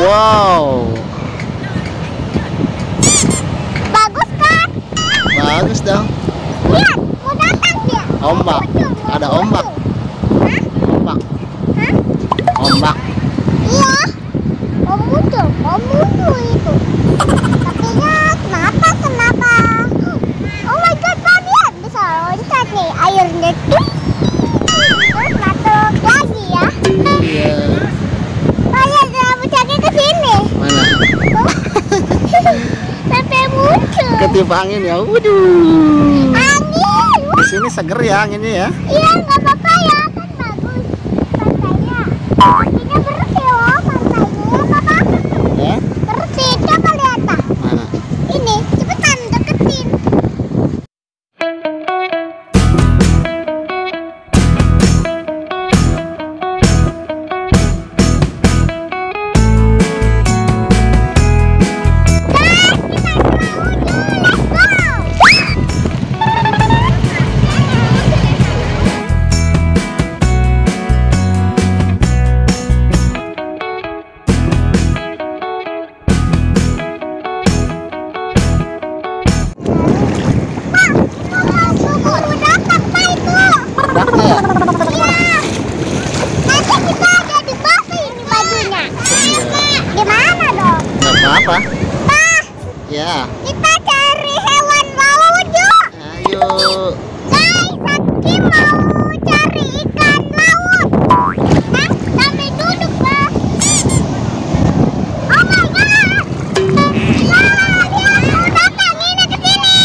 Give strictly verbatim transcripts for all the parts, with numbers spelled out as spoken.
Wow. Bagus kan? Bagus dong. Lihat, mau datang dia. Ombak. Ada ombak. Hah? Ombak. Hah? Ombak. Iya. Mau muncul, mau muncul itu. Kakinya kenapa, kenapa? Oh my god, Pak, lihat. Bisa loncat nih. Airnya tuh. Terus masuk lagi ya. Iya. Oh ya, rambut cakek ke sini. Mana? Tuh. Sampai muncul. Ketiup angin ya. Waduh. Angin. Di sini seger ya anginnya ya. Iya, nggak apa-apa ya, kan bagus pantainya. Pantainya bersih loh, pantainya apa-apa. Ya. Bersih, coba lihat ah. Mana? Ini, cepetan deketin. Guys, kita mau dulu, let's go. Daknya ya? Nanti kita ada di bawah ini bajunya. Gimana dong? Nggak apa-apa. Pak, Ya. kita cari hewan laut yuk. Ayo. Guys, Sakti mau cari ikan laut. Nah, sambil duduk, Pak. Oh my god. Wah, dia mau datang ini ke sini.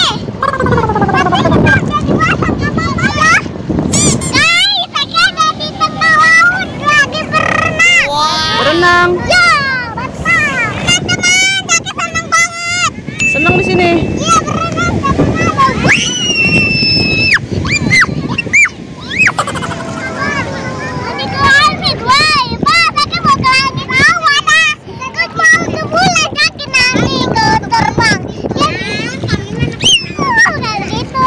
Jadi masak apa ya? Guys, Sakti ada di tengah laut lagi berenang. Berenang. Ya, betul. Teman-teman, Sakti senang banget. Senang di sini. Iya, berenang nggak pernah bagus. Ini ke langit, woi. Pak, Sakti mau ke langit awan ah. Sakti mau ke bulan, Sakti nanti ke terbang. Ya, oh, kayak gitu.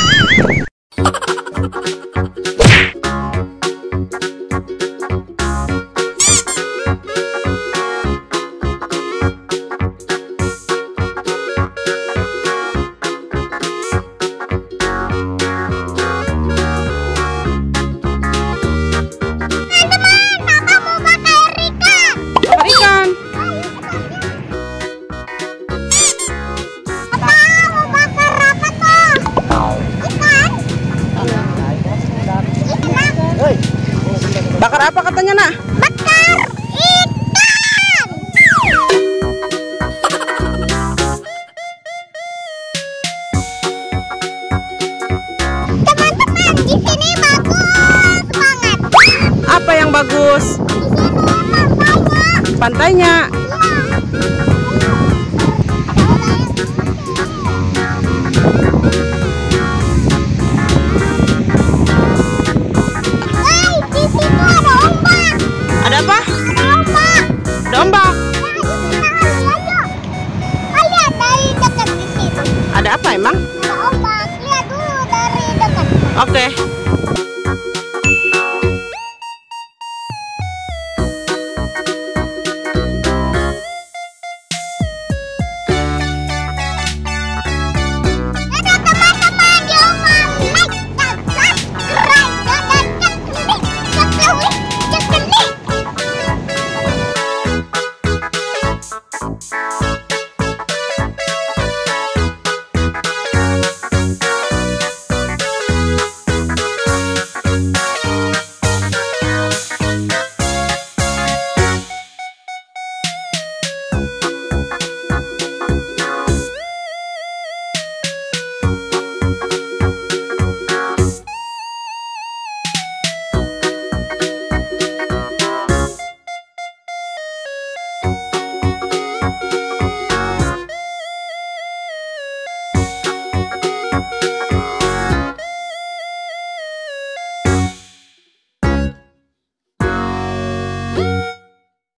Teman-teman, Papa mau bakar ikan. Bakar ikan. Papa mau bakar apa tuh? Ikan? Ikan? Bakar apa katanya, Nak? Bakar ikan. Teman-teman, di sini bagus banget. Apa yang bagus? Di sini pantainya. Pantainya. Guys, di situ ada ombak. Ada apa? Ada ombak. Ada ombak. Lihat dari dekat di situ. Ada apa emang? Ada ombak. Lihat dulu dari dekat. Oke.